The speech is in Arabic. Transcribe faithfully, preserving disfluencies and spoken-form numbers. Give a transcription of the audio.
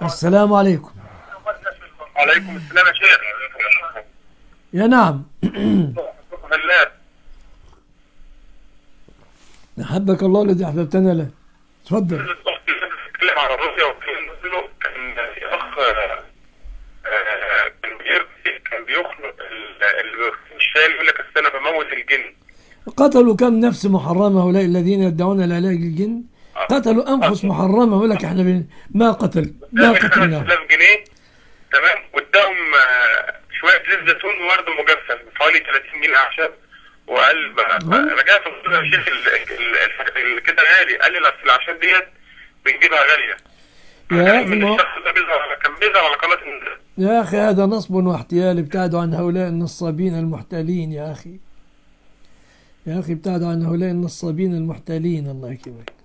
السلام عليكم. وعليكم السلام يا شيخ. يا نعم. بالله. أحبك الله الذي أحببتنا له. تفضل. بتتكلم عن روسيا وكان له كان في اخ آه، كان بيرضي كان بيخلق اللي مش فاهم يقول لك السنه بموت الجن. قتلوا كم نفس محرمة هؤلاء الذين يدعون العلاج الجن؟ قتلوا أنفس محرمة. يقول لك احنا بن... ما قتل ما قتلناه. خمس آلاف جنيه تمام، واداهم آه، شويه زيت زيتون وورد مجفف بحوالي ثلاثين جنيه اعشاب، وقال رجعت قلت له يا شيخ ال- ال- كده غالي. قال لي اصل الاعشاب ديت بنجيبها غاليه. يا من أخي الشخص ده بيظهر على كان بيظهر على قناه الناس. يا أخي هذا نصب واحتيال. ابتعدوا عن هؤلاء النصابين المحتالين يا أخي. يا أخي ابتعدوا عن هؤلاء النصابين المحتالين. الله يكرمك.